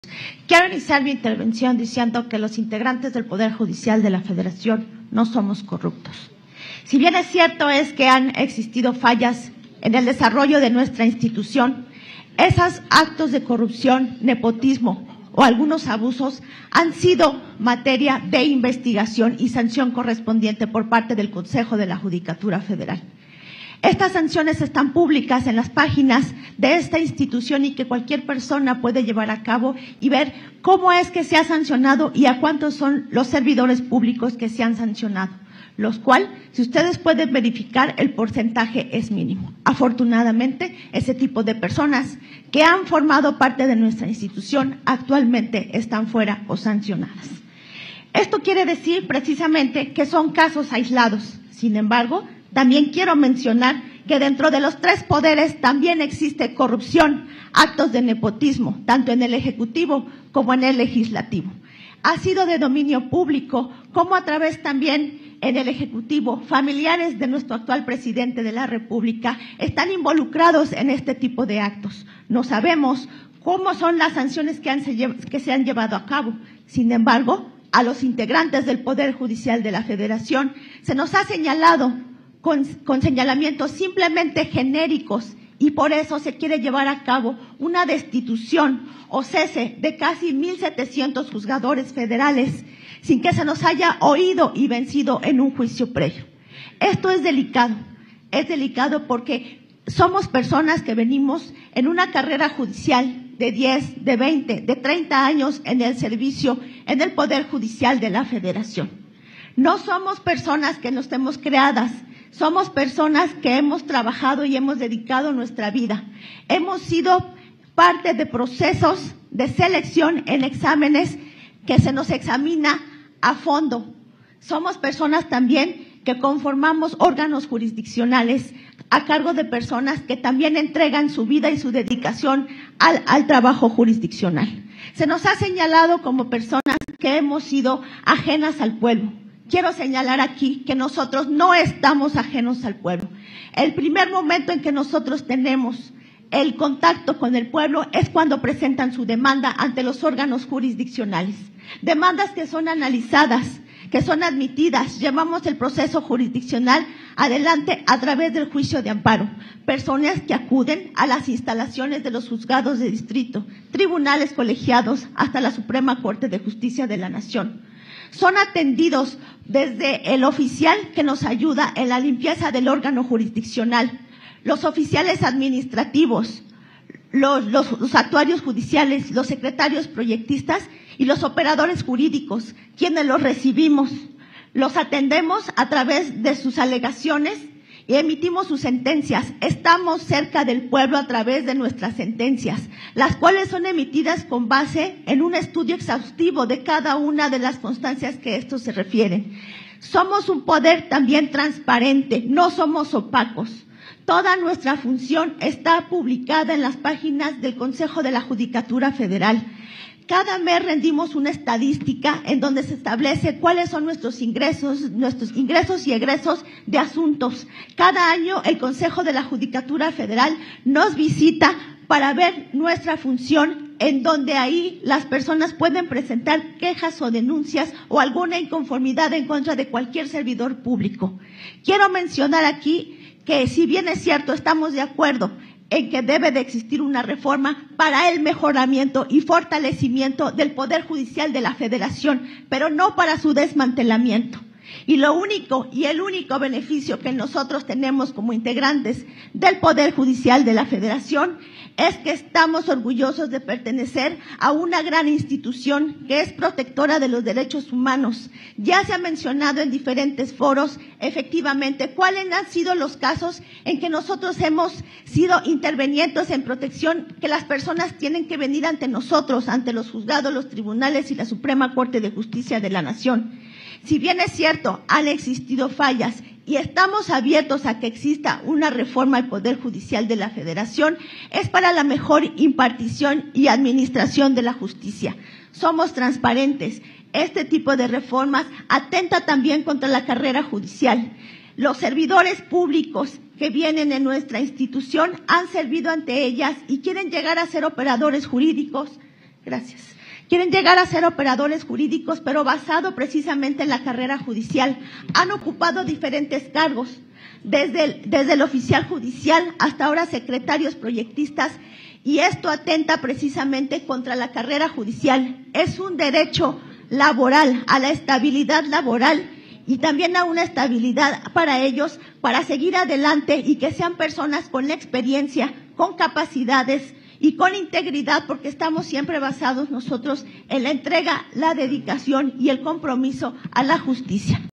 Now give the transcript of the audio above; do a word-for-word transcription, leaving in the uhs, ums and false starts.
Quiero iniciar mi intervención diciendo que los integrantes del Poder Judicial de la Federación no somos corruptos. Si bien es cierto es que han existido fallas en el desarrollo de nuestra institución, esos actos de corrupción, nepotismo o algunos abusos han sido materia de investigación y sanción correspondiente por parte del Consejo de la Judicatura Federal. Estas sanciones están públicas en las páginas de esta institución y que cualquier persona puede llevar a cabo y ver cómo es que se ha sancionado y a cuántos son los servidores públicos que se han sancionado, los cuales, si ustedes pueden verificar, el porcentaje es mínimo. Afortunadamente, ese tipo de personas que han formado parte de nuestra institución actualmente están fuera o sancionadas. Esto quiere decir precisamente que son casos aislados. Sin embargo, también quiero mencionar que dentro de los tres poderes también existe corrupción, actos de nepotismo, tanto en el Ejecutivo como en el Legislativo. Ha sido de dominio público, como a través también en el Ejecutivo, familiares de nuestro actual presidente de la República están involucrados en este tipo de actos. No sabemos cómo son las sanciones que, han, que se han llevado a cabo. Sin embargo, a los integrantes del Poder Judicial de la Federación se nos ha señalado Con, con señalamientos simplemente genéricos y por eso se quiere llevar a cabo una destitución o cese de casi mil setecientos juzgadores federales sin que se nos haya oído y vencido en un juicio previo. Esto es delicado, es delicado porque somos personas que venimos en una carrera judicial de diez, de veinte, de treinta años en el servicio, en el Poder Judicial de la Federación. No somos personas que no estemos creadas. Somos personas que hemos trabajado y hemos dedicado nuestra vida. Hemos sido parte de procesos de selección en exámenes que se nos examina a fondo. Somos personas también que conformamos órganos jurisdiccionales a cargo de personas que también entregan su vida y su dedicación al, al trabajo jurisdiccional. Se nos ha señalado como personas que hemos sido ajenas al pueblo. Quiero señalar aquí que nosotros no estamos ajenos al pueblo. El primer momento en que nosotros tenemos el contacto con el pueblo es cuando presentan su demanda ante los órganos jurisdiccionales. Demandas que son analizadas, que son admitidas. Llevamos el proceso jurisdiccional adelante a través del juicio de amparo. Personas que acuden a las instalaciones de los juzgados de distrito, tribunales colegiados, hasta la Suprema Corte de Justicia de la Nación. Son atendidos desde el oficial que nos ayuda en la limpieza del órgano jurisdiccional, los oficiales administrativos, los, los, los actuarios judiciales, los secretarios proyectistas y los operadores jurídicos, quienes los recibimos. Los atendemos a través de sus alegaciones y emitimos sus sentencias. Estamos cerca del pueblo a través de nuestras sentencias, las cuales son emitidas con base en un estudio exhaustivo de cada una de las constancias que estos se refieren. Somos un poder también transparente, no somos opacos. Toda nuestra función está publicada en las páginas del Consejo de la Judicatura Federal. Cada mes rendimos una estadística en donde se establece cuáles son nuestros ingresos, nuestros ingresos y egresos de asuntos. Cada año el Consejo de la Judicatura Federal nos visita para ver nuestra función, en donde ahí las personas pueden presentar quejas o denuncias o alguna inconformidad en contra de cualquier servidor público. Quiero mencionar aquí que, si bien es cierto, estamos de acuerdo en que debe de existir una reforma para el mejoramiento y fortalecimiento del Poder Judicial de la Federación, pero no para su desmantelamiento. Y lo único y el único beneficio que nosotros tenemos como integrantes del Poder Judicial de la Federación es que estamos orgullosos de pertenecer a una gran institución que es protectora de los derechos humanos. Ya se ha mencionado en diferentes foros, efectivamente, cuáles han sido los casos en que nosotros hemos sido intervenientes en protección, que las personas tienen que venir ante nosotros, ante los juzgados, los tribunales y la Suprema Corte de Justicia de la Nación. Si bien es cierto, han existido fallas y estamos abiertos a que exista una reforma al Poder Judicial de la Federación, es para la mejor impartición y administración de la justicia. Somos transparentes. Este tipo de reformas atenta también contra la carrera judicial. Los servidores públicos que vienen en nuestra institución han servido ante ellas y quieren llegar a ser operadores jurídicos, Gracias. Quieren llegar a ser operadores jurídicos, pero basado precisamente en la carrera judicial. Han ocupado diferentes cargos, desde el, desde el oficial judicial hasta ahora secretarios proyectistas, y esto atenta precisamente contra la carrera judicial. Es un derecho laboral, a la estabilidad laboral y también a una estabilidad para ellos, para seguir adelante y que sean personas con la experiencia, con capacidades y con integridad, porque estamos siempre basados nosotros en la entrega, la dedicación y el compromiso a la justicia.